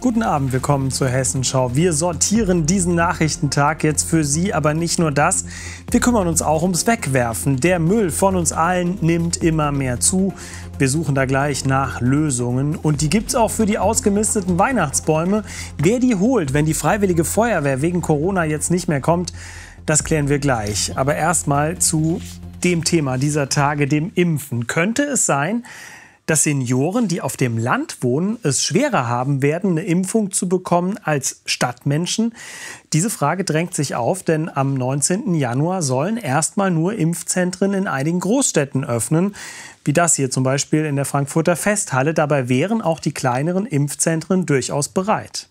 Guten Abend, willkommen zur Hessenschau. Wir sortieren diesen Nachrichtentag jetzt für Sie, aber nicht nur das. Wir kümmern uns auch ums Wegwerfen. Der Müll von uns allen nimmt immer mehr zu. Wir suchen da gleich nach Lösungen. Und die gibt's auch für die ausgemisteten Weihnachtsbäume. Wer die holt, wenn die Freiwillige Feuerwehr wegen Corona jetzt nicht mehr kommt, das klären wir gleich. Aber erstmal zu dem Thema dieser Tage, dem Impfen. Könnte es sein, dass Senioren, die auf dem Land wohnen, es schwerer haben werden, eine Impfung zu bekommen als Stadtmenschen? Diese Frage drängt sich auf, denn am 19. Januar sollen erstmal nur Impfzentren in einigen Großstädten öffnen. Wie das hier zum Beispiel in der Frankfurter Festhalle. Dabei wären auch die kleineren Impfzentren durchaus bereit.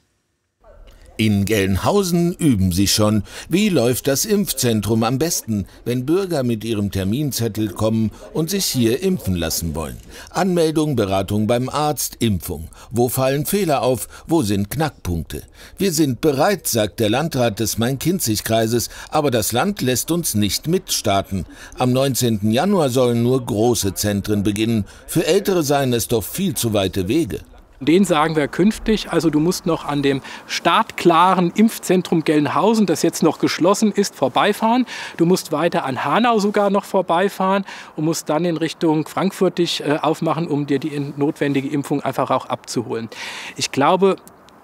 In Gelnhausen üben sie schon. Wie läuft das Impfzentrum am besten, wenn Bürger mit ihrem Terminzettel kommen und sich hier impfen lassen wollen? Anmeldung, Beratung beim Arzt, Impfung. Wo fallen Fehler auf? Wo sind Knackpunkte? Wir sind bereit, sagt der Landrat des Main-Kinzig-Kreises, aber das Land lässt uns nicht mitstarten. Am 19. Januar sollen nur große Zentren beginnen. Für Ältere seien es doch viel zu weite Wege. Den sagen wir künftig, also du musst noch an dem startklaren Impfzentrum Gelnhausen, das jetzt noch geschlossen ist, vorbeifahren. Du musst weiter an Hanau sogar noch vorbeifahren und musst dann in Richtung Frankfurt dich aufmachen, um dir die notwendige Impfung einfach auch abzuholen. Ich glaube,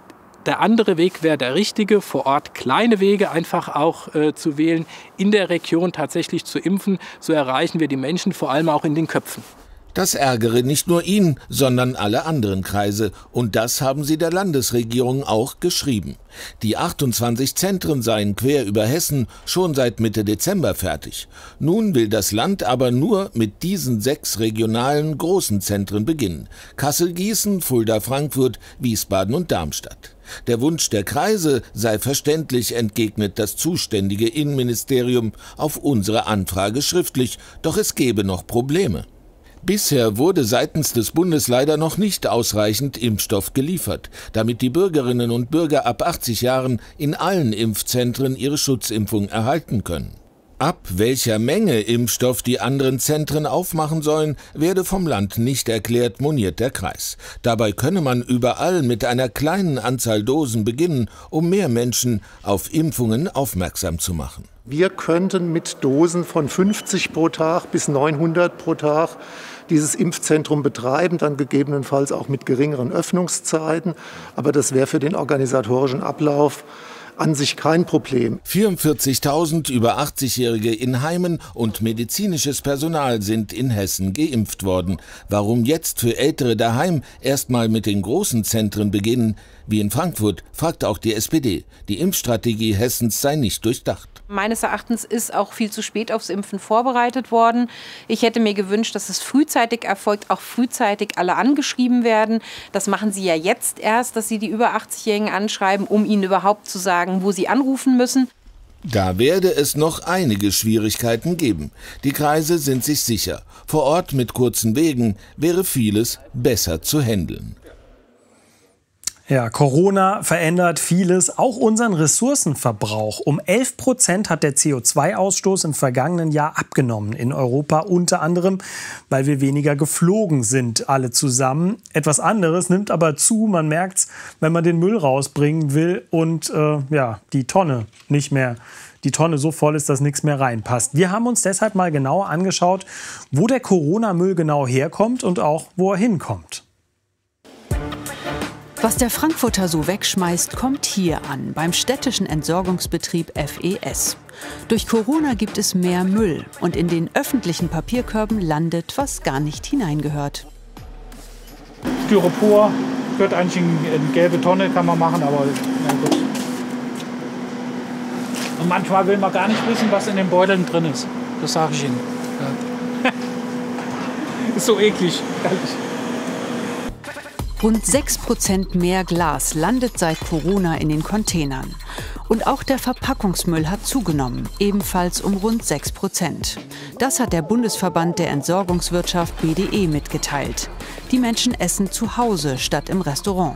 der andere Weg wäre der richtige, vor Ort kleine Wege einfach auch zu wählen, in der Region tatsächlich zu impfen. So erreichen wir die Menschen vor allem auch in den Köpfen. Das ärgere nicht nur ihn, sondern alle anderen Kreise. Und das haben sie der Landesregierung auch geschrieben. Die 28 Zentren seien quer über Hessen schon seit Mitte Dezember fertig. Nun will das Land aber nur mit diesen 6 regionalen großen Zentren beginnen. Kassel, Gießen, Fulda, Frankfurt, Wiesbaden und Darmstadt. Der Wunsch der Kreise sei verständlich, entgegnet das zuständige Innenministerium auf unsere Anfrage schriftlich. Doch es gebe noch Probleme. Bisher wurde seitens des Bundes leider noch nicht ausreichend Impfstoff geliefert, damit die Bürgerinnen und Bürger ab 80 Jahren in allen Impfzentren ihre Schutzimpfung erhalten können. Ab welcher Menge Impfstoff die anderen Zentren aufmachen sollen, werde vom Land nicht erklärt, moniert der Kreis. Dabei könne man überall mit einer kleinen Anzahl Dosen beginnen, um mehr Menschen auf Impfungen aufmerksam zu machen. Wir könnten mit Dosen von 50 pro Tag bis 900 pro Tag dieses Impfzentrum betreiben, dann gegebenenfalls auch mit geringeren Öffnungszeiten. Aber das wäre für den organisatorischen Ablauf an sich kein Problem. 44.000 über 80-Jährige in Heimen und medizinisches Personal sind in Hessen geimpft worden. Warum jetzt für Ältere daheim erstmal mit den großen Zentren beginnen? Wie in Frankfurt fragt auch die SPD. Die Impfstrategie Hessens sei nicht durchdacht. Meines Erachtens ist auch viel zu spät aufs Impfen vorbereitet worden. Ich hätte mir gewünscht, dass es frühzeitig erfolgt, auch frühzeitig alle angeschrieben werden. Das machen Sie ja jetzt erst, dass Sie die über 80-Jährigen anschreiben, um ihnen überhaupt zu sagen, wo sie anrufen müssen. Da werde es noch einige Schwierigkeiten geben. Die Kreise sind sich sicher. Vor Ort mit kurzen Wegen wäre vieles besser zu handeln. Ja, Corona verändert vieles, auch unseren Ressourcenverbrauch. Um 11% hat der CO2-Ausstoß im vergangenen Jahr abgenommen in Europa, unter anderem, weil wir weniger geflogen sind, alle zusammen. Etwas anderes nimmt aber zu, man merkt's, wenn man den Müll rausbringen will und die Tonne so voll ist, dass nichts mehr reinpasst. Wir haben uns deshalb mal genauer angeschaut, wo der Corona-Müll genau herkommt und auch wo er hinkommt. Was der Frankfurter so wegschmeißt, kommt hier an, beim städtischen Entsorgungsbetrieb FES. Durch Corona gibt es mehr Müll und in den öffentlichen Papierkörben landet, was gar nicht hineingehört. Styropor gehört eigentlich in gelbe Tonne, kann man machen, aber na gut. Und manchmal will man gar nicht wissen, was in den Beuteln drin ist. Das sage ich Ihnen. Ja. Ist so eklig, ehrlich. Rund 6% mehr Glas landet seit Corona in den Containern. Und auch der Verpackungsmüll hat zugenommen, ebenfalls um rund 6%. Das hat der Bundesverband der Entsorgungswirtschaft BDE mitgeteilt. Die Menschen essen zu Hause statt im Restaurant.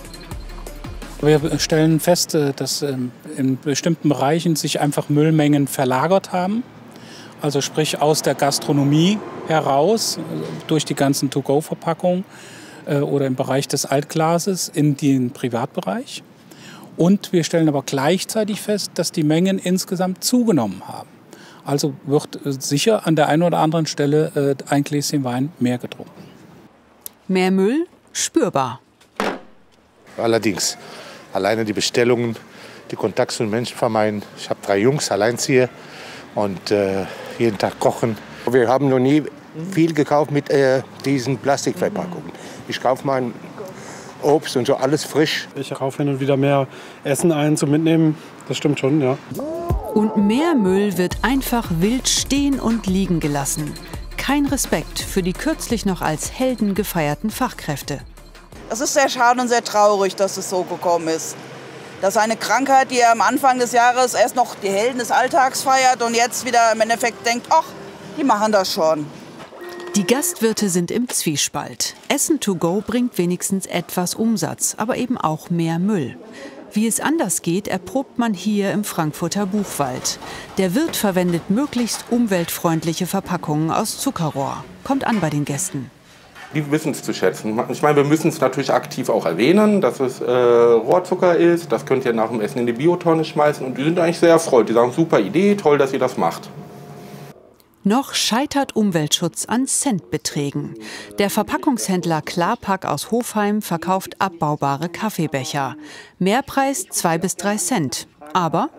Wir stellen fest, dass in bestimmten Bereichen sich einfach Müllmengen verlagert haben. Also sprich aus der Gastronomie heraus, durch die ganzen To-Go-Verpackungen. oder im Bereich des Altglases in den Privatbereich. Und wir stellen aber gleichzeitig fest, dass die Mengen insgesamt zugenommen haben. Also wird sicher an der einen oder anderen Stelle ein Gläschen Wein mehr getrunken. Mehr Müll spürbar. Allerdings, alleine die Bestellungen, die Kontakt zu den Menschen vermeiden. Ich habe 3 Jungs, Alleinzieher und jeden Tag kochen. Wir haben noch nie viel gekauft mit diesen Plastikverpackungen. Ich kaufe mein Obst und so alles frisch. Ich kaufe hin und wieder mehr Essen ein zum Mitnehmen. Das stimmt schon, ja. Und mehr Müll wird einfach wild stehen und liegen gelassen. Kein Respekt für die kürzlich noch als Helden gefeierten Fachkräfte. Es ist sehr schade und sehr traurig, dass es so gekommen ist. Dass eine Krankheit, die am Anfang des Jahres erst noch die Helden des Alltags feiert und jetzt wieder im Endeffekt denkt, ach, die machen das schon. Die Gastwirte sind im Zwiespalt. Essen to go bringt wenigstens etwas Umsatz, aber eben auch mehr Müll. Wie es anders geht, erprobt man hier im Frankfurter Buchwald. Der Wirt verwendet möglichst umweltfreundliche Verpackungen aus Zuckerrohr. Kommt an bei den Gästen. Die wissen es zu schätzen. Ich meine, wir müssen es natürlich aktiv auch erwähnen, dass es Rohrzucker ist. Das könnt ihr nach dem Essen in die Biotonne schmeißen. Und die sind eigentlich sehr erfreut. Die sagen, super Idee, toll, dass ihr das macht. Noch scheitert Umweltschutz an Centbeträgen. Der Verpackungshändler Klarpack aus Hofheim verkauft abbaubare Kaffeebecher. Mehrpreis 2 bis 3 Cent. Aber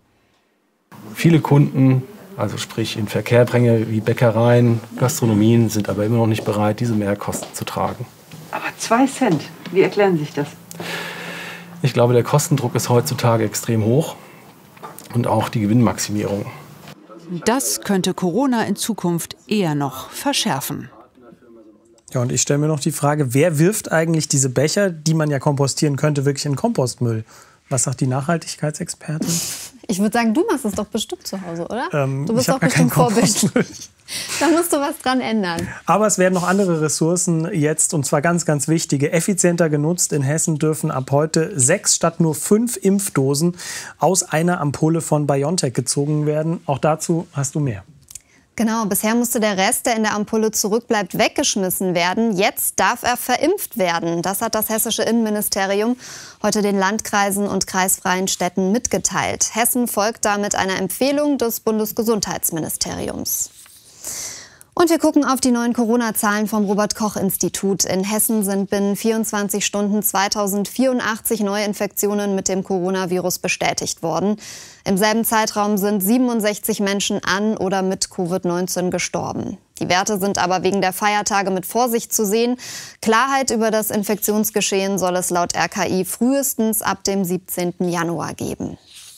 viele Kunden, also sprich in Verkehr bringe wie Bäckereien, Gastronomien, sind aber immer noch nicht bereit, diese Mehrkosten zu tragen. Aber 2 Cent, wie erklären Sie sich das? Ich glaube, der Kostendruck ist heutzutage extrem hoch und auch die Gewinnmaximierung. das könnte Corona in Zukunft eher noch verschärfen. Ja, und ich stelle mir noch die Frage, wer wirft eigentlich diese Becher, die man ja kompostieren könnte, wirklich in Kompostmüll? Was sagt die Nachhaltigkeitsexpertin? Ich würde sagen, du machst es doch bestimmt zu Hause, oder? Du bist ich doch bestimmt Vorbild. Da musst du was dran ändern. Aber es werden noch andere Ressourcen jetzt, und zwar ganz, ganz wichtige, effizienter genutzt. In Hessen dürfen ab heute 6 statt nur 5 Impfdosen aus einer Ampulle von BioNTech gezogen werden. Auch dazu hast du mehr. Genau, bisher musste der Rest, der in der Ampulle zurückbleibt, weggeschmissen werden. Jetzt darf er verimpft werden. Das hat das hessische Innenministerium heute den Landkreisen und kreisfreien Städten mitgeteilt. Hessen folgt damit einer Empfehlung des Bundesgesundheitsministeriums. Und wir gucken auf die neuen Corona-Zahlen vom Robert-Koch-Institut. In Hessen sind binnen 24 Stunden 2084 Neuinfektionen mit dem Coronavirus bestätigt worden. Im selben Zeitraum sind 67 Menschen an oder mit Covid-19 gestorben. Die Werte sind aber wegen der Feiertage mit Vorsicht zu sehen. Klarheit über das Infektionsgeschehen soll es laut RKI frühestens ab dem 17. Januar geben.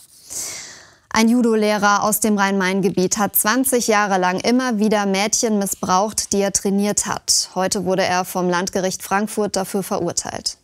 Ein Judo-Lehrer aus dem Rhein-Main-Gebiet hat 20 Jahre lang immer wieder Mädchen missbraucht, die er trainiert hat. Heute wurde er vom Landgericht Frankfurt dafür verurteilt.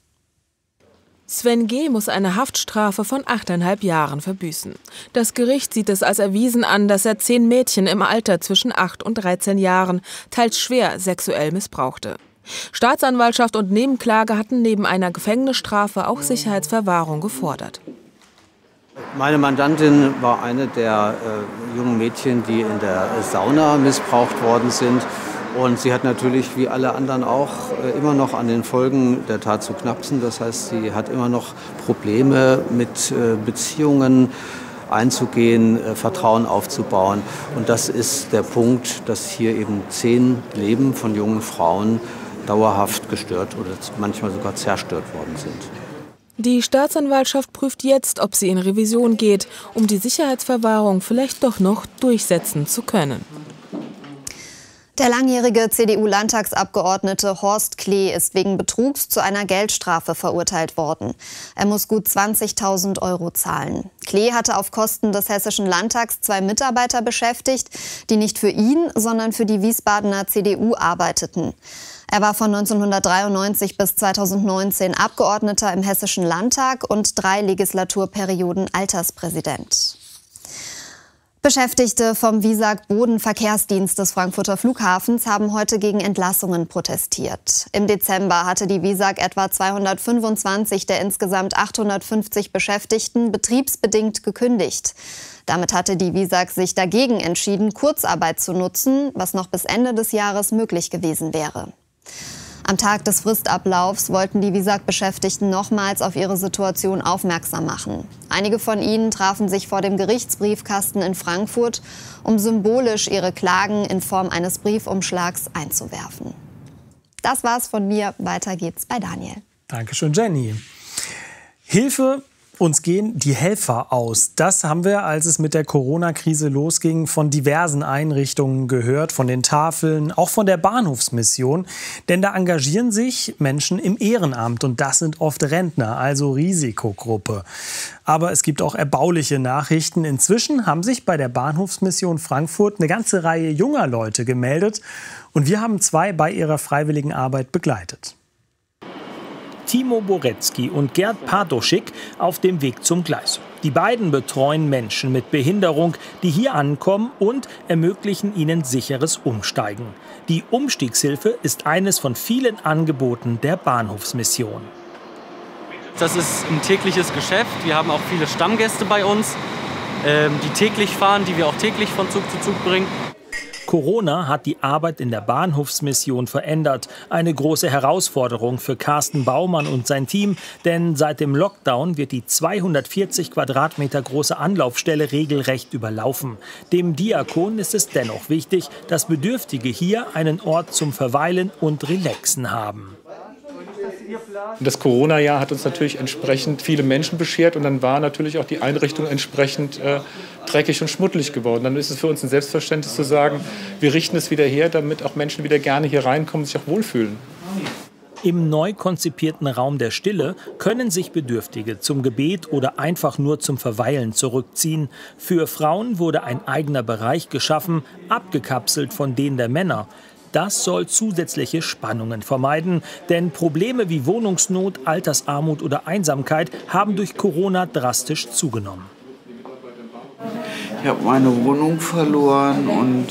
Sven G. muss eine Haftstrafe von 8,5 Jahren verbüßen. Das Gericht sieht es als erwiesen an, dass er 10 Mädchen im Alter zwischen 8 und 13 Jahren teils schwer sexuell missbrauchte. Staatsanwaltschaft und Nebenklage hatten neben einer Gefängnisstrafe auch Sicherheitsverwahrung gefordert. Meine Mandantin war eine der jungen Mädchen, die in der Sauna missbraucht worden sind. Und sie hat natürlich, wie alle anderen auch, immer noch an den Folgen der Tat zu knapsen. Das heißt, sie hat immer noch Probleme mit Beziehungen einzugehen, Vertrauen aufzubauen. Und das ist der Punkt, dass hier eben 10 Leben von jungen Frauen dauerhaft gestört oder manchmal sogar zerstört worden sind. Die Staatsanwaltschaft prüft jetzt, ob sie in Revision geht, um die Sicherheitsverwahrung vielleicht doch noch durchsetzen zu können. Der langjährige CDU-Landtagsabgeordnete Horst Klee ist wegen Betrugs zu einer Geldstrafe verurteilt worden. Er muss gut 20.000 € zahlen. Klee hatte auf Kosten des Hessischen Landtags 2 Mitarbeiter beschäftigt, die nicht für ihn, sondern für die Wiesbadener CDU arbeiteten. Er war von 1993 bis 2019 Abgeordneter im Hessischen Landtag und 3 Legislaturperioden Alterspräsident. Beschäftigte vom WISAG Bodenverkehrsdienst des Frankfurter Flughafens haben heute gegen Entlassungen protestiert. Im Dezember hatte die WISAG etwa 225 der insgesamt 850 Beschäftigten betriebsbedingt gekündigt. Damit hatte die WISAG sich dagegen entschieden, Kurzarbeit zu nutzen, was noch bis Ende des Jahres möglich gewesen wäre. Am Tag des Fristablaufs wollten die Visag-Beschäftigten nochmals auf ihre Situation aufmerksam machen. Einige von ihnen trafen sich vor dem Gerichtsbriefkasten in Frankfurt, um symbolisch ihre Klagen in Form eines Briefumschlags einzuwerfen. Das war's von mir. Weiter geht's bei Daniel. Dankeschön, Jenny. Hilfe, uns gehen die Helfer aus. Das haben wir, als es mit der Corona-Krise losging, von diversen Einrichtungen gehört, von den Tafeln, auch von der Bahnhofsmission. Denn da engagieren sich Menschen im Ehrenamt und das sind oft Rentner, also Risikogruppe. Aber es gibt auch erbauliche Nachrichten. Inzwischen haben sich bei der Bahnhofsmission Frankfurt eine ganze Reihe junger Leute gemeldet und wir haben 2 bei ihrer freiwilligen Arbeit begleitet. Timo Boretzky und Gerd Patoschik auf dem Weg zum Gleis. Die beiden betreuen Menschen mit Behinderung, die hier ankommen und ermöglichen ihnen sicheres Umsteigen. Die Umstiegshilfe ist eines von vielen Angeboten der Bahnhofsmission. Das ist ein tägliches Geschäft. Wir haben auch viele Stammgäste bei uns, die täglich fahren, die wir auch täglich von Zug zu Zug bringen. Corona hat die Arbeit in der Bahnhofsmission verändert. Eine große Herausforderung für Carsten Baumann und sein Team. Denn seit dem Lockdown wird die 240 Quadratmeter große Anlaufstelle regelrecht überlaufen. Dem Diakon ist es dennoch wichtig, dass Bedürftige hier einen Ort zum Verweilen und Relaxen haben. Das Corona-Jahr hat uns natürlich entsprechend viele Menschen beschert und dann war natürlich auch die Einrichtung entsprechend dreckig und schmuddelig geworden. Dann ist es für uns ein Selbstverständnis zu sagen, wir richten es wieder her, damit auch Menschen wieder gerne hier reinkommen und sich auch wohlfühlen. Im neu konzipierten Raum der Stille können sich Bedürftige zum Gebet oder einfach nur zum Verweilen zurückziehen. Für Frauen wurde ein eigener Bereich geschaffen, abgekapselt von denen der Männer. Das soll zusätzliche Spannungen vermeiden, denn Probleme wie Wohnungsnot, Altersarmut oder Einsamkeit haben durch Corona drastisch zugenommen. Ich habe meine Wohnung verloren und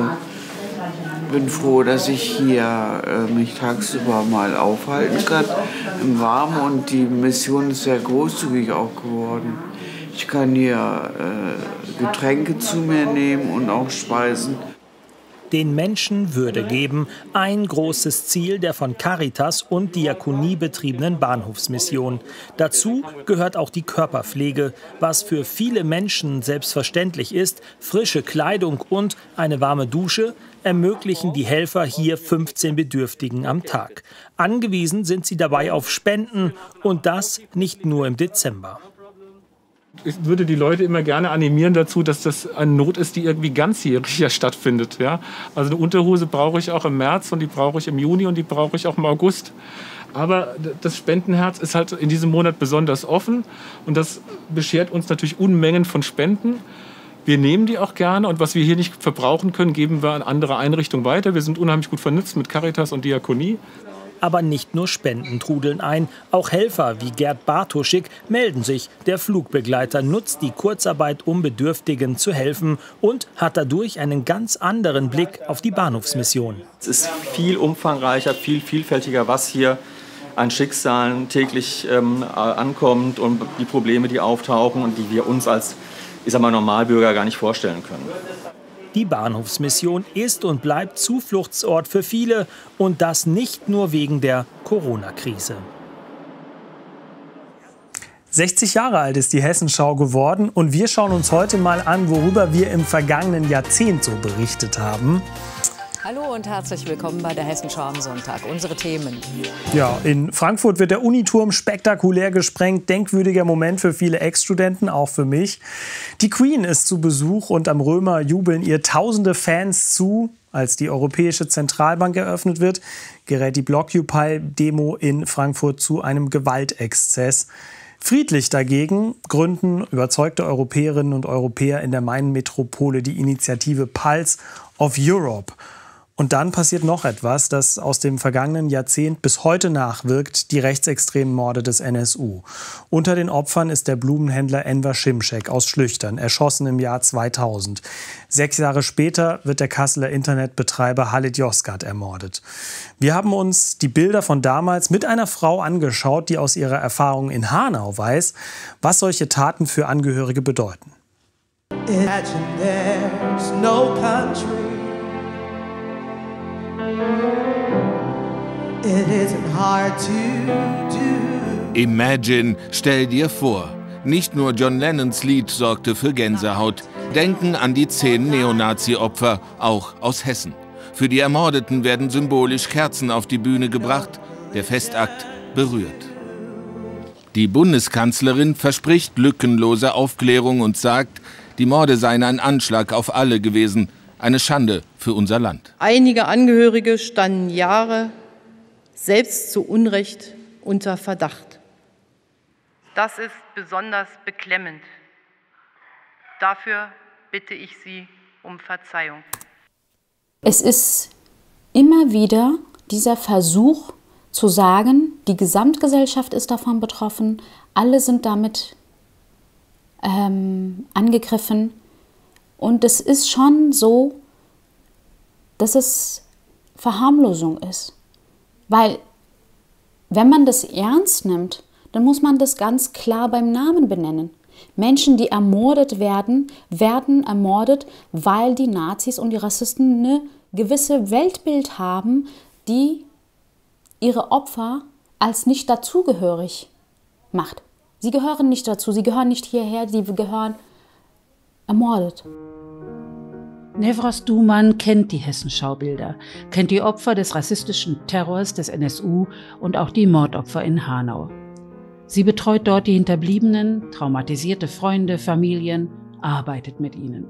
bin froh, dass ich hier mich tagsüber mal aufhalten kann im Warmen und die Mission ist sehr großzügig auch geworden. Ich kann hier Getränke zu mir nehmen und auch Speisen. Den Menschen Würde geben, ein großes Ziel der von Caritas und Diakonie betriebenen Bahnhofsmission. Dazu gehört auch die Körperpflege, was für viele Menschen selbstverständlich ist. Frische Kleidung und eine warme Dusche ermöglichen die Helfer hier 15 Bedürftigen am Tag. Angewiesen sind sie dabei auf Spenden und das nicht nur im Dezember. Ich würde die Leute immer gerne animieren dazu, dass das eine Not ist, die irgendwie ganzjährig hier stattfindet. Ja? Also eine Unterhose brauche ich auch im März und die brauche ich im Juni und die brauche ich auch im August. Aber das Spendenherz ist halt in diesem Monat besonders offen und das beschert uns natürlich Unmengen von Spenden. Wir nehmen die auch gerne und was wir hier nicht verbrauchen können, geben wir an andere Einrichtungen weiter. Wir sind unheimlich gut vernetzt mit Caritas und Diakonie. Aber nicht nur Spenden trudeln ein, auch Helfer wie Gerd Bartoschik melden sich. Der Flugbegleiter nutzt die Kurzarbeit, um Bedürftigen zu helfen und hat dadurch einen ganz anderen Blick auf die Bahnhofsmission. Es ist viel umfangreicher, viel vielfältiger, was hier an Schicksalen täglich ankommt und die Probleme, die auftauchen und die wir uns als Normalbürger gar nicht vorstellen können. Die Bahnhofsmission ist und bleibt Zufluchtsort für viele und das nicht nur wegen der Corona-Krise. 60 Jahre alt ist die Hessenschau geworden und wir schauen uns heute mal an, worüber wir im vergangenen Jahrzehnt so berichtet haben. Hallo und herzlich willkommen bei der Hessenschau am Sonntag. Unsere Themen. Ja, in Frankfurt wird der Uniturm spektakulär gesprengt. Denkwürdiger Moment für viele Ex-Studenten, auch für mich. Die Queen ist zu Besuch und am Römer jubeln ihr tausende Fans zu. Als die Europäische Zentralbank eröffnet wird, gerät die Blockupy-Demo in Frankfurt zu einem Gewaltexzess. Friedlich dagegen gründen überzeugte Europäerinnen und Europäer in der Main-Metropole die Initiative Pulse of Europe. Und dann passiert noch etwas, das aus dem vergangenen Jahrzehnt bis heute nachwirkt, die rechtsextremen Morde des NSU. Unter den Opfern ist der Blumenhändler Enver Şimşek aus Schlüchtern, erschossen im Jahr 2000. 6 Jahre später wird der Kasseler Internetbetreiber Halit Yozgat ermordet. Wir haben uns die Bilder von damals mit einer Frau angeschaut, die aus ihrer Erfahrung in Hanau weiß, was solche Taten für Angehörige bedeuten. Imagine there's no country It isn't hard to do. Imagine, stell dir vor. Nicht nur John Lennons Lied sorgte für Gänsehaut. Denken an die 10 Neonazi-Opfer, auch aus Hessen. Für die Ermordeten werden symbolisch Kerzen auf die Bühne gebracht. Der Festakt berührt. Die Bundeskanzlerin verspricht lückenlose Aufklärung und sagt, die Morde seien ein Anschlag auf alle gewesen. Eine Schande für unser Land. Einige Angehörige standen Jahre selbst zu Unrecht unter Verdacht. Das ist besonders beklemmend. Dafür bitte ich Sie um Verzeihung. Es ist immer wieder dieser Versuch zu sagen, die Gesamtgesellschaft ist davon betroffen, alle sind damit angegriffen. Und es ist schon so, dass es Verharmlosung ist. Weil wenn man das ernst nimmt, dann muss man das ganz klar beim Namen benennen. Menschen, die ermordet werden, werden ermordet, weil die Nazis und die Rassisten eine gewisse Weltbild haben, die ihre Opfer als nicht dazugehörig macht. Sie gehören nicht dazu, sie gehören nicht hierher, sie gehören ermordet. Nevros Duman kennt die Hessenschaubilder, kennt die Opfer des rassistischen Terrors des NSU und auch die Mordopfer in Hanau. Sie betreut dort die Hinterbliebenen, traumatisierte Freunde, Familien, arbeitet mit ihnen.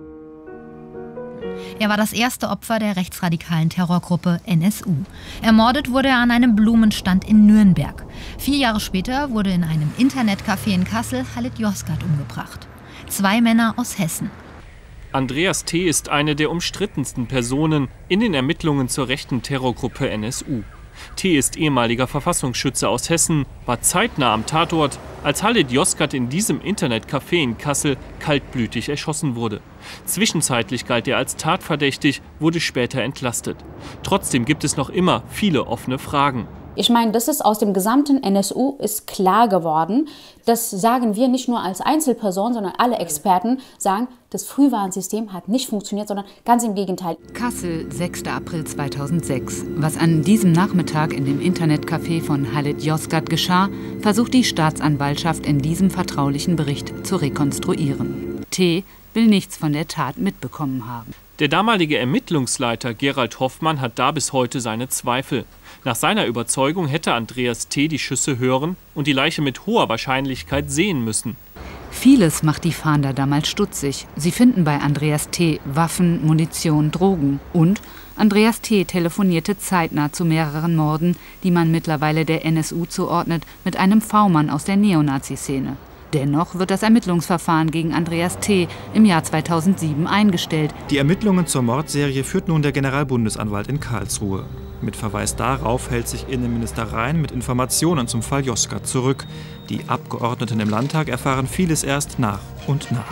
Er war das erste Opfer der rechtsradikalen Terrorgruppe NSU. Ermordet wurde er an einem Blumenstand in Nürnberg. 4 Jahre später wurde in einem Internetcafé in Kassel Halit Yozgat umgebracht. 2 Männer aus Hessen. Andreas T. ist eine der umstrittensten Personen in den Ermittlungen zur rechten Terrorgruppe NSU. T. ist ehemaliger Verfassungsschütze aus Hessen, war zeitnah am Tatort, als Halit Yozgat in diesem Internetcafé in Kassel kaltblütig erschossen wurde. Zwischenzeitlich galt er als tatverdächtig, wurde später entlastet. Trotzdem gibt es noch immer viele offene Fragen. Ich meine, das ist aus dem gesamten NSU ist klar geworden. Das sagen wir nicht nur als Einzelperson, sondern alle Experten sagen, das Frühwarnsystem hat nicht funktioniert, sondern ganz im Gegenteil. Kassel, 6. April 2006. Was an diesem Nachmittag in dem Internetcafé von Halit Yozgat geschah, versucht die Staatsanwaltschaft in diesem vertraulichen Bericht zu rekonstruieren. T. will nichts von der Tat mitbekommen haben. Der damalige Ermittlungsleiter Gerald Hoffmann hat da bis heute seine Zweifel. Nach seiner Überzeugung hätte Andreas T. die Schüsse hören und die Leiche mit hoher Wahrscheinlichkeit sehen müssen. Vieles macht die Fahnder damals stutzig. Sie finden bei Andreas T. Waffen, Munition, Drogen. Und Andreas T. telefonierte zeitnah zu mehreren Morden, die man mittlerweile der NSU zuordnet, mit einem V-Mann aus der Neonazi-Szene. Dennoch wird das Ermittlungsverfahren gegen Andreas T. im Jahr 2007 eingestellt. Die Ermittlungen zur Mordserie führt nun der Generalbundesanwalt in Karlsruhe. Mit Verweis darauf hält sich Innenminister Rhein mit Informationen zum Fall Yozgat zurück. Die Abgeordneten im Landtag erfahren vieles erst nach und nach.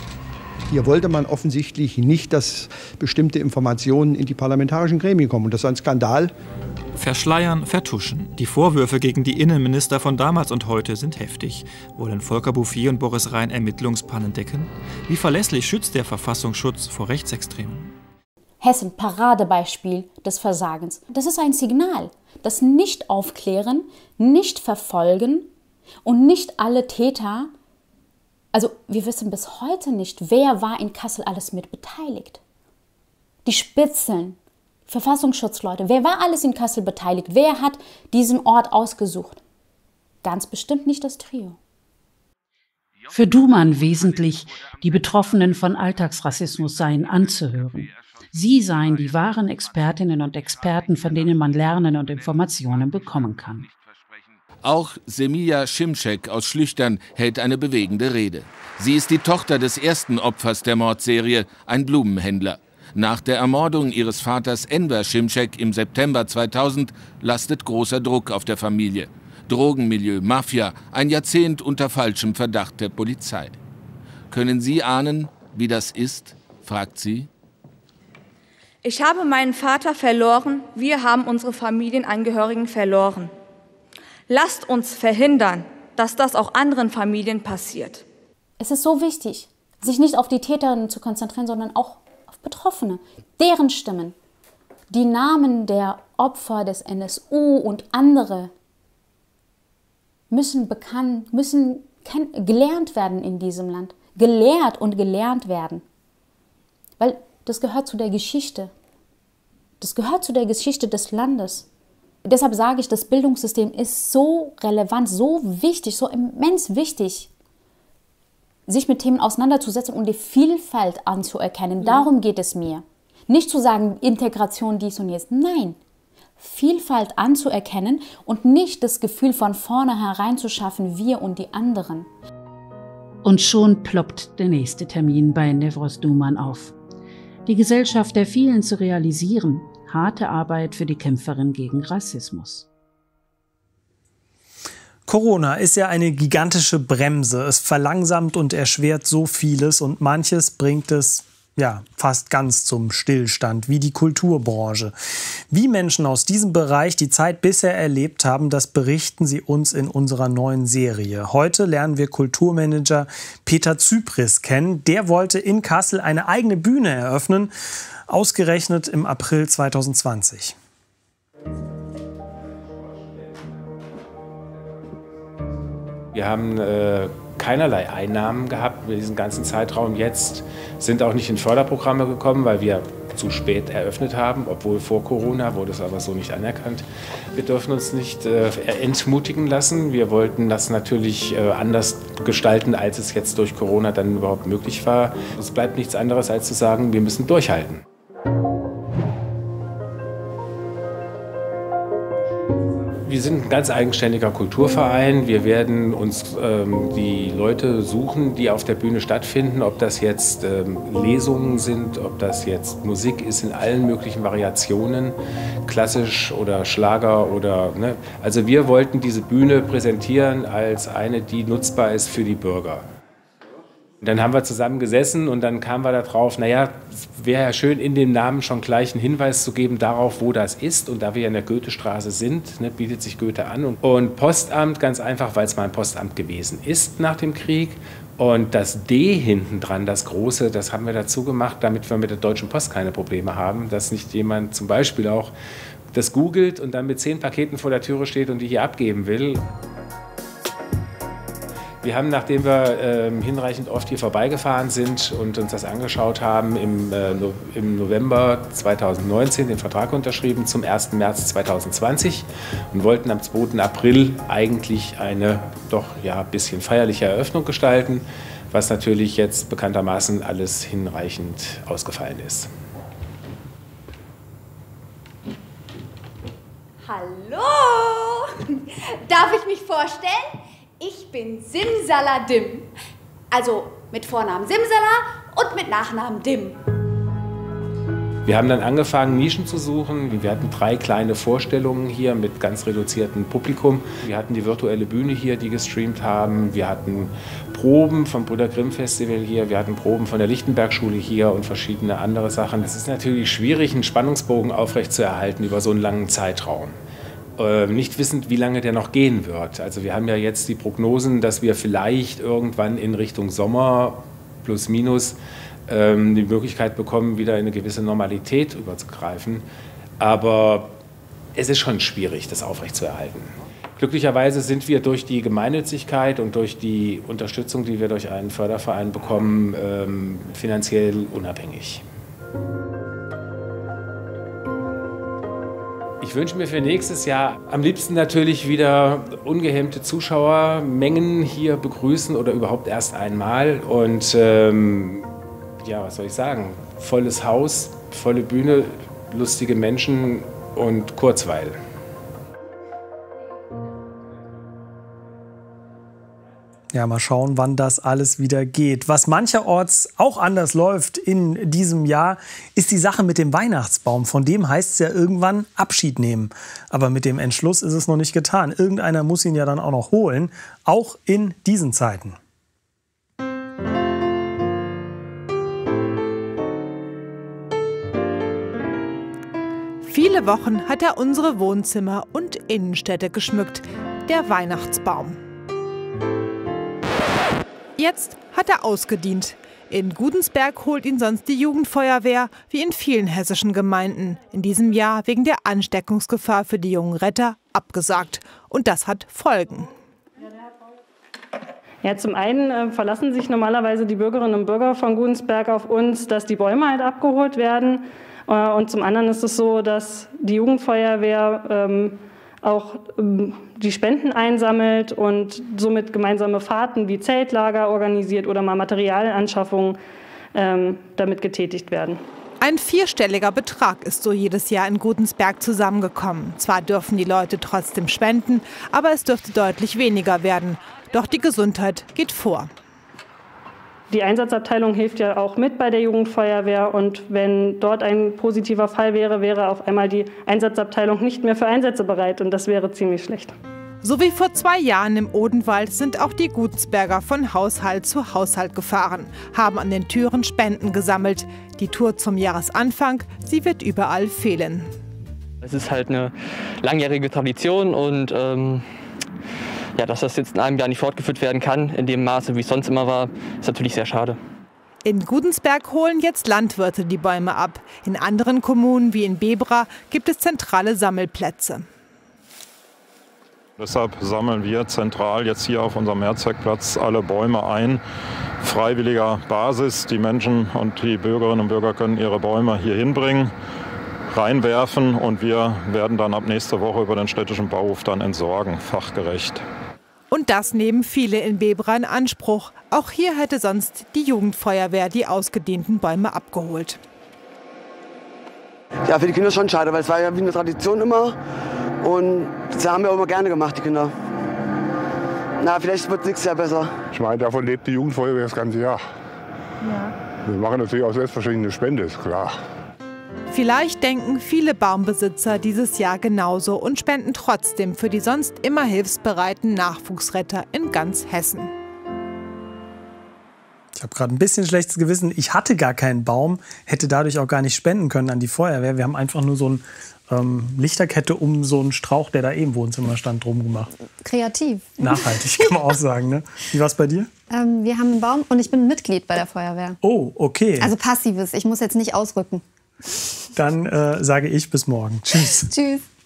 Hier wollte man offensichtlich nicht, dass bestimmte Informationen in die parlamentarischen Gremien kommen. Und das ist ein Skandal. Verschleiern, vertuschen. Die Vorwürfe gegen die Innenminister von damals und heute sind heftig. Wollen Volker Bouffier und Boris Rhein Ermittlungspannen decken? Wie verlässlich schützt der Verfassungsschutz vor Rechtsextremen? Hessen, Paradebeispiel des Versagens. Das ist ein Signal. Das Nicht-Aufklären, Nicht-Verfolgen und nicht alle Täter. Also wir wissen bis heute nicht, wer war in Kassel alles mit beteiligt. Die Spitzeln, Verfassungsschutzleute, wer war alles in Kassel beteiligt? Wer hat diesen Ort ausgesucht? Ganz bestimmt nicht das Trio. Für Duman wesentlich, die Betroffenen von Alltagsrassismus seien anzuhören. Sie seien die wahren Expertinnen und Experten, von denen man Lernen und Informationen bekommen kann. Auch Semija Şimşek aus Schlüchtern hält eine bewegende Rede. Sie ist die Tochter des ersten Opfers der Mordserie, ein Blumenhändler. Nach der Ermordung ihres Vaters Enver Şimşek im September 2000 lastet großer Druck auf der Familie. Drogenmilieu, Mafia, ein Jahrzehnt unter falschem Verdacht der Polizei. Können Sie ahnen, wie das ist? Fragt sie. Ich habe meinen Vater verloren, wir haben unsere Familienangehörigen verloren. Lasst uns verhindern, dass das auch anderen Familien passiert. Es ist so wichtig, sich nicht auf die Täterinnen zu konzentrieren, sondern auch auf Betroffene, deren Stimmen, Die Namen der Opfer des NSU und andere müssen gelernt werden in diesem Land. Gelehrt und gelernt werden. Weil das gehört zu der Geschichte. Das gehört zu der Geschichte des Landes. Deshalb sage ich, das Bildungssystem ist so relevant, so wichtig, so immens wichtig, sich mit Themen auseinanderzusetzen und die Vielfalt anzuerkennen. Darum geht es mir. Nicht zu sagen, Integration dies und jetzt. Nein, Vielfalt anzuerkennen und nicht das Gefühl von vornherein zu schaffen, wir und die anderen. Und schon ploppt der nächste Termin bei Nevros Duman auf. Die Gesellschaft der Vielen zu realisieren. Harte Arbeit für die Kämpferin gegen Rassismus. Corona ist ja eine gigantische Bremse. Es verlangsamt und erschwert so vieles und manches bringt es fast ganz zum Stillstand, wie die Kulturbranche. Wie Menschen aus diesem Bereich die Zeit bisher erlebt haben, das berichten sie uns in unserer neuen Serie. Heute lernen wir Kulturmanager Peter Zypris kennen. Der wollte in Kassel eine eigene Bühne eröffnen, ausgerechnet im April 2020. Wir haben keinerlei Einnahmen gehabt über diesen ganzen Zeitraum. Jetzt sind auch nicht in Förderprogramme gekommen, weil wir zu spät eröffnet haben, obwohl vor Corona wurde es aber so nicht anerkannt. Wir dürfen uns nicht entmutigen lassen. Wir wollten das natürlich anders gestalten, als es jetzt durch Corona dann überhaupt möglich war. Es bleibt nichts anderes, als zu sagen, wir müssen durchhalten. Wir sind ein ganz eigenständiger Kulturverein. Wir werden uns die Leute suchen, die auf der Bühne stattfinden. Ob das jetzt Lesungen sind, ob das jetzt Musik ist in allen möglichen Variationen, klassisch oder Schlager oder. Ne? Also wir wollten diese Bühne präsentieren als eine, die nutzbar ist für die Bürger. Dann haben wir zusammen gesessen und dann kamen wir darauf, naja, es wäre ja schön, in dem Namen schon gleich einen Hinweis zu geben darauf, wo das ist. Und da wir ja in der Goethestraße sind, ne, bietet sich Goethe an. Und Postamt, ganz einfach, weil es mal ein Postamt gewesen ist nach dem Krieg. Und das D hinten dran, das Große, das haben wir dazu gemacht, damit wir mit der Deutschen Post keine Probleme haben. Dass nicht jemand zum Beispiel auch das googelt und dann mit 10 Paketen vor der Türe steht und die hier abgeben will. Wir haben, nachdem wir hinreichend oft hier vorbeigefahren sind und uns das angeschaut haben, im November 2019 den Vertrag unterschrieben zum 1. März 2020 und wollten am 2. April eigentlich eine doch ein bisschen feierliche Eröffnung gestalten, was natürlich jetzt bekanntermaßen alles hinreichend ausgefallen ist. Hallo! Darf ich mich vorstellen? Ich bin Simsaladim, also mit Vornamen Simsala und mit Nachnamen Dim. Wir haben dann angefangen, Nischen zu suchen. Wir hatten 3 kleine Vorstellungen hier mit ganz reduziertem Publikum. Wir hatten die virtuelle Bühne hier, die gestreamt haben. Wir hatten Proben vom Brüder Grimm Festival hier. Wir hatten Proben von der Lichtenberg-Schule hier und verschiedene andere Sachen. Es ist natürlich schwierig, einen Spannungsbogen aufrechtzuerhalten über so einen langen Zeitraum. Nicht wissend, wie lange der noch gehen wird. Also wir haben ja jetzt die Prognosen, dass wir vielleicht irgendwann in Richtung Sommer plus minus die Möglichkeit bekommen, wieder in eine gewisse Normalität überzugreifen. Aber es ist schon schwierig, das aufrechtzuerhalten. Glücklicherweise sind wir durch die Gemeinnützigkeit und durch die Unterstützung, die wir durch einen Förderverein bekommen, finanziell unabhängig. Ich wünsche mir für nächstes Jahr am liebsten natürlich wieder ungehemmte Zuschauermengen hier begrüßen oder überhaupt erst einmal. Und was soll ich sagen? Volles Haus, volle Bühne, lustige Menschen und Kurzweil. Ja, mal schauen, wann das alles wieder geht. Was mancherorts auch anders läuft in diesem Jahr, ist die Sache mit dem Weihnachtsbaum. Von dem heißt es ja irgendwann Abschied nehmen. Aber mit dem Entschluss ist es noch nicht getan. Irgendeiner muss ihn ja dann auch noch holen, auch in diesen Zeiten. Viele Wochen hat er unsere Wohnzimmer und Innenstädte geschmückt, der Weihnachtsbaum. Jetzt hat er ausgedient. In Gudensberg holt ihn sonst die Jugendfeuerwehr, wie in vielen hessischen Gemeinden. In diesem Jahr wegen der Ansteckungsgefahr für die jungen Retter abgesagt. Und das hat Folgen. Ja, zum einen verlassen sich normalerweise die Bürgerinnen und Bürger von Gudensberg auf uns, dass die Bäume halt abgeholt werden. Und zum anderen ist es so, dass die Jugendfeuerwehr auch die Spenden einsammelt und somit gemeinsame Fahrten wie Zeltlager organisiert oder mal Materialanschaffungen damit getätigt werden. Ein 4-stelliger Betrag ist so jedes Jahr in Gudensberg zusammengekommen. Zwar dürfen die Leute trotzdem spenden, aber es dürfte deutlich weniger werden. Doch die Gesundheit geht vor. Die Einsatzabteilung hilft ja auch mit bei der Jugendfeuerwehr. Und wenn dort ein positiver Fall wäre, wäre auf einmal die Einsatzabteilung nicht mehr für Einsätze bereit. Und das wäre ziemlich schlecht. So wie vor 2 Jahren im Odenwald sind auch die Gudensberger von Haushalt zu Haushalt gefahren, haben an den Türen Spenden gesammelt. Die Tour zum Jahresanfang, sie wird überall fehlen. Es ist halt eine langjährige Tradition und ja, dass das jetzt in einem Jahr nicht fortgeführt werden kann, in dem Maße, wie es sonst immer war, ist natürlich sehr schade. In Gudensberg holen jetzt Landwirte die Bäume ab. In anderen Kommunen wie in Bebra gibt es zentrale Sammelplätze. Deshalb sammeln wir zentral jetzt hier auf unserem Mehrzweckplatz alle Bäume ein. Freiwilliger Basis. Die Menschen und die Bürgerinnen und Bürger können ihre Bäume hier hinbringen, reinwerfen und wir werden dann ab nächster Woche über den städtischen Bauhof dann entsorgen, fachgerecht. Und das nehmen viele in Bebra in Anspruch. Auch hier hätte sonst die Jugendfeuerwehr die ausgedienten Bäume abgeholt. Ja, für die Kinder schon schade, weil es war ja wie eine Tradition immer. Und das haben wir auch immer gerne gemacht, die Kinder. Na, vielleicht wird es nächstes Jahr besser. Ich meine, davon lebt die Jugendfeuerwehr das ganze Jahr. Ja. Wir machen natürlich auch selbstverständlich eine Spende, ist klar. Vielleicht denken viele Baumbesitzer dieses Jahr genauso und spenden trotzdem für die sonst immer hilfsbereiten Nachwuchsretter in ganz Hessen. Ich habe gerade ein bisschen schlechtes Gewissen. Ich hatte gar keinen Baum, hätte dadurch auch gar nicht spenden können an die Feuerwehr. Wir haben einfach nur so eine Lichterkette um so einen Strauch, der da im Wohnzimmer stand, drum gemacht. Kreativ. Nachhaltig, kann man auch sagen. Ne? Wie war es bei dir? Wir haben einen Baum und ich bin Mitglied bei der Feuerwehr. Oh, okay. Also passives, ich muss jetzt nicht ausrücken. Dann sage ich bis morgen. Tschüss. Tschüss.